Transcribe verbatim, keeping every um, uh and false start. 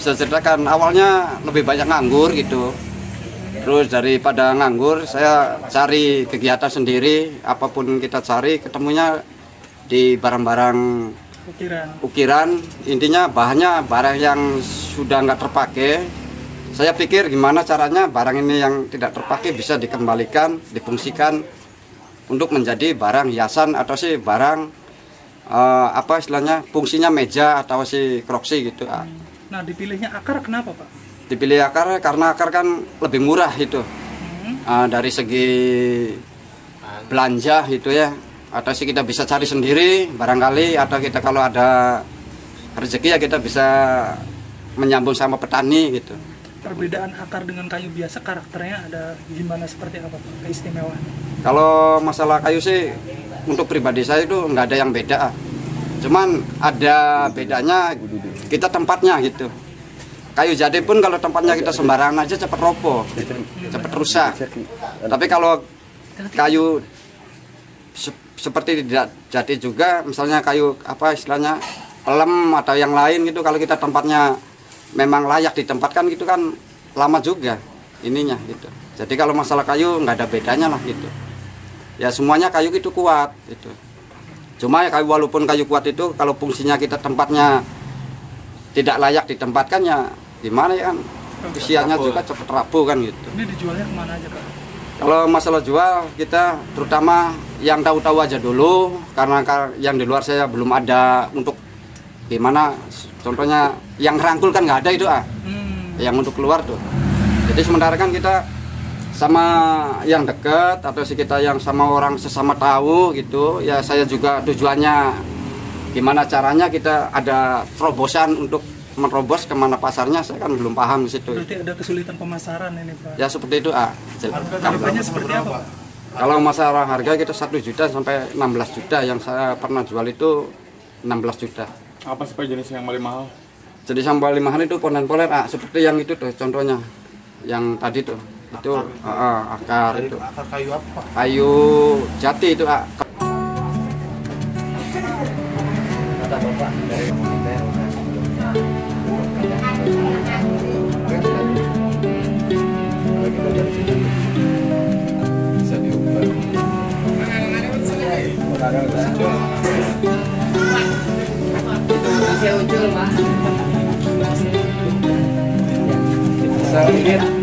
bisa ceritakan, awalnya lebih banyak nganggur gitu. Terus daripada nganggur, saya cari kegiatan sendiri. Apapun kita cari, ketemunya di barang-barang ukiran. ukiran. Intinya bahannya barang yang sudah nggak terpakai. Saya pikir gimana caranya barang ini yang tidak terpakai bisa dikembalikan, difungsikan untuk menjadi barang hiasan atau sih barang uh, apa istilahnya fungsinya meja atau si kroksi gitu. Nah, dipilihnya akar kenapa, Pak? Dipilih akar karena akar kan lebih murah itu. Hmm. Uh, dari segi belanja gitu ya. Atau sih kita bisa cari sendiri barangkali, atau kita kalau ada rezeki ya kita bisa menyambung sama petani gitu. Perbedaan akar dengan kayu biasa karakternya ada gimana, seperti apa, Pak? Keistimewaan? Kalau masalah kayu sih untuk pribadi saya itu nggak ada yang beda. Cuman ada bedanya kita tempatnya gitu. Kayu jati pun kalau tempatnya kita sembarangan aja cepat roboh, cepat rusak. Tapi kalau kayu se seperti tidak jati juga, misalnya kayu apa istilahnya pelem atau yang lain gitu, kalau kita tempatnya memang layak ditempatkan gitu kan lama juga ininya gitu. Jadi kalau masalah kayu nggak ada bedanya lah gitu. Ya semuanya kayu itu kuat gitu. Cuma ya kayu, walaupun kayu kuat itu kalau fungsinya kita tempatnya tidak layak ditempatkan ya gimana ya kan, usianya juga cepat rapuh kan gitu. Ini dijualnya kemana aja, Pak? Kalau masalah jual, kita terutama yang tahu-tahu aja dulu, karena yang di luar saya belum ada untuk gimana, contohnya yang rangkul kan nggak ada itu ah, hmm. yang untuk keluar tuh. Jadi sementara kan kita sama yang dekat atau sih kita yang sama orang sesama tahu gitu, ya saya juga tujuannya gimana caranya kita ada terobosan untuk menerobos kemana pasarnya, saya kan belum paham di situ. Berarti ada kesulitan pemasaran ini, Pak? Ya seperti itu ah. Harganya seperti apa, Pak? Kalau masalah harga kita satu juta sampai enam belas juta, yang saya pernah jual itu enam belas juta. Apa sih Pak jenis yang paling mahal? Jadi yang paling mahal itu ponen-ponen ah, seperti yang itu tuh contohnya, yang tadi tuh itu akar, uh, akar itu. Akar kayu apa, Pak? Kayu jati itu ah. Kata Bapak dari bisa diubah. Saya ucul, Mas. Saya lihat